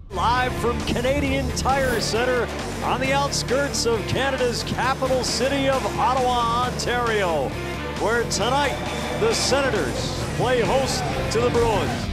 Live from Canadian Tire Center on the outskirts of Canada's capital city of Ottawa, Ontario, where tonight the Senators play host to the Bruins.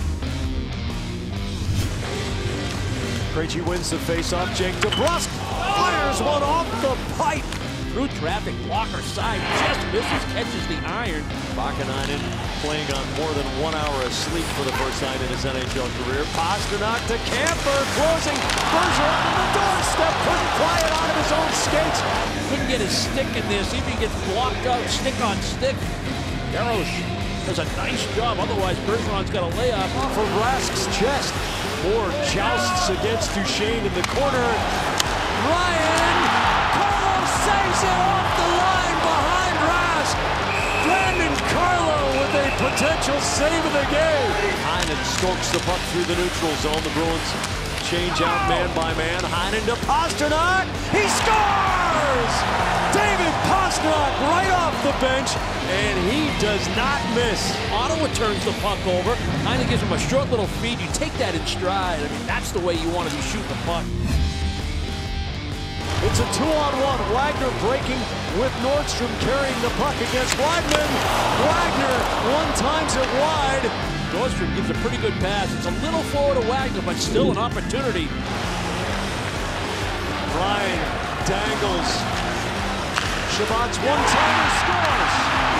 Krejci wins the faceoff. Jake DeBrusk fires one off the pipe. Through traffic, Walker side just misses, catches the iron. Pastrnak playing on more than 1 hour of sleep for the first time in his NHL career. Pastrnak to Camper, closing. Bergeron on the doorstep, couldn't fly it out of his own skates. Couldn't get his stick in there. See if he gets blocked out, stick on stick. Garrosh does a nice job, otherwise Bergeron's got a layup. Off of Rask's chest. More jousts against Duchesne in the corner. Ryan saves it off the line behind Rask. Brandon Carlo with a potential save of the game. Heinen storks the puck through the neutral zone. The Bruins change out man by man. Heinen to Pastrnak. He scores! David Pastrnak right off the bench, and he does not miss. Ottawa turns the puck over. Heinen gives him a short little feed. You take that in stride. I mean, that's the way you want to be shooting the puck. It's a 2-on-1. Wagner breaking with Nordstrom carrying the puck against Weidman. Wagner one-times it wide. Nordstrom gives a pretty good pass. It's a little forward to Wagner, but still an opportunity. Ryan dangles. Shabbat's one-timer scores.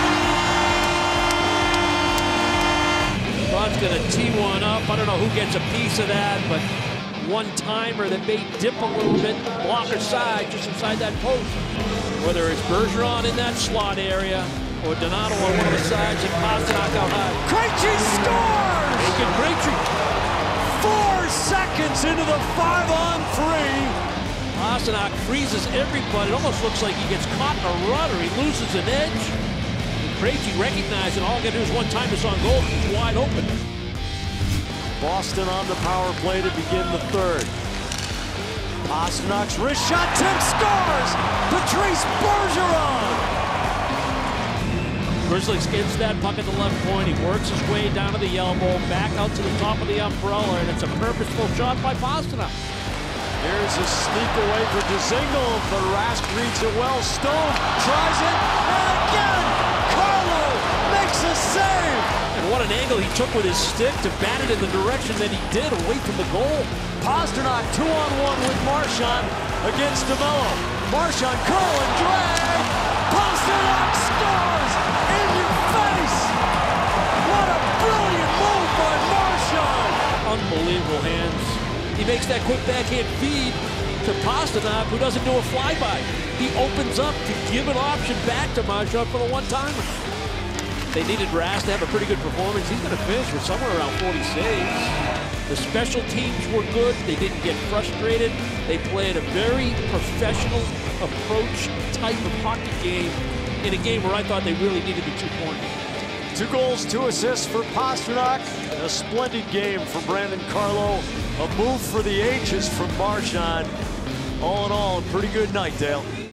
Shabbat's going to tee one up. I don't know who gets a piece of that, but one-timer that may dip a little bit, blocker side, just inside that post. Whether it's Bergeron in that slot area or Donato on one of the sides and Pastrnak out high. Krejci scores! Making Krejci. 4 seconds into the 5-on-3. Pastrnak freezes everybody. It almost looks like he gets caught in a rut or he loses an edge. And Krejci recognizing all he got to do is one-time this on goal. He's wide open. Boston on the power play to begin the third. Pasternak's wrist shot, Tim scores! Patrice Bergeron! Grizzlies gets that puck at the left point. He works his way down to the elbow, back out to the top of the umbrella, and it's a purposeful shot by Pastrnak. Here's a sneak away for Dzingel, but Rask reads it well. Stone tries it, and again, Carlo makes a save! And what an angle he took with his stick to bat it in the direction that he did, away from the goal. Pastrnak 2-on-1 with Marchand against DeMello. Marchand curl and drag. Pastrnak scores in your face. What a brilliant move by Marchand. Unbelievable hands. He makes that quick backhand feed to Pastrnak, who doesn't do a flyby. He opens up to give an option back to Marchand for the one-timer. They needed Rask to have a pretty good performance. He's going to finish with somewhere around 40 saves. The special teams were good. They didn't get frustrated. They played a very professional approach type of hockey game in a game where I thought they really needed the 2 points. 2 goals, 2 assists for Pastrnak. A splendid game for Brandon Carlo. A move for the ages from Marchand. All in all, a pretty good night, Dale.